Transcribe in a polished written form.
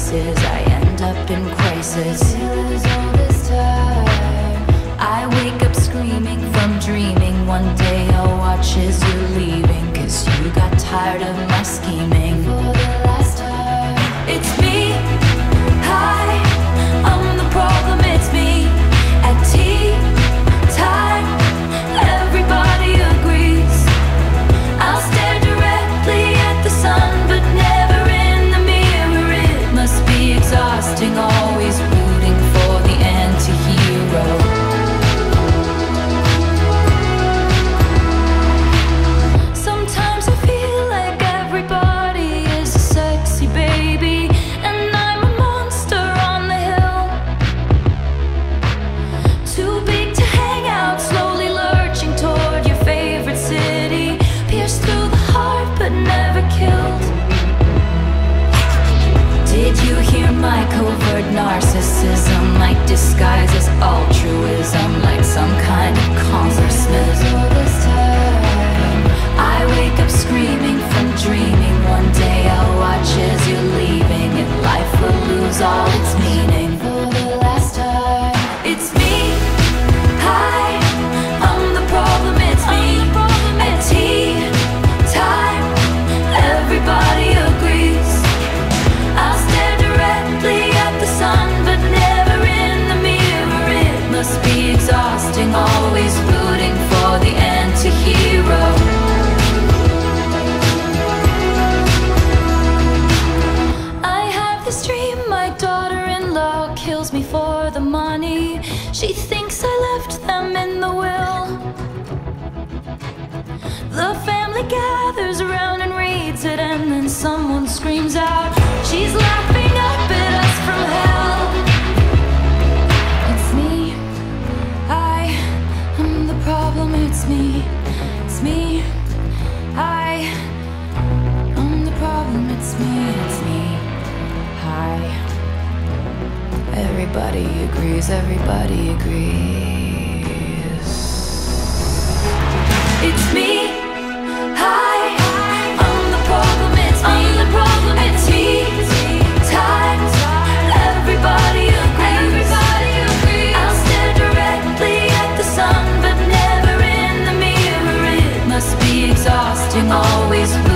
places, I end up in crisis. All this time I wake up screaming from dreaming. One day I'll watch as you're leaving, 'cause you got tired of my scheming. For the last time, it's me. Hi, I'm the problem, it's me. At tea time, everybody agrees. I'll stare directly at the sun, but never in the mirror. It must be exhausting, always rooting for the anti-hero. Sometimes I feel like everybody is a sexy baby, and I'm a monster on the hill. Too big to hang out, slowly lurching toward your favorite city. Pierced through the heart, but never killed. Did you hear my covert narcissism? Like disguise as altruism, like some kind of congressman. All this time I wake up screaming from dreaming. One day I'll watch as you're leaving, and life will lose all its meaning. For the last time, it's me. Hi, I'm the problem, it's me. At tea time, everybody agrees. I'll stare directly at the sun, but never in the mirror. It must be exhausting, always rooting for the anti-hero. I have this dream, my daughter-in-law kills me for the money. She thinks I left them in the will. The family gathers around and reads it, and then someone screams out, she's laughing up at us from hell. It's me. I'm the problem, it's me. It's me. I'm the problem, it's me. It's me. Hi. Everybody agrees, everybody agrees. It's me. Hi, I'm the problem, it's me. I'm the problem, it's tea time. Everybody agrees. I'll stare directly at the sun, but never in the mirror. It must be exhausting, always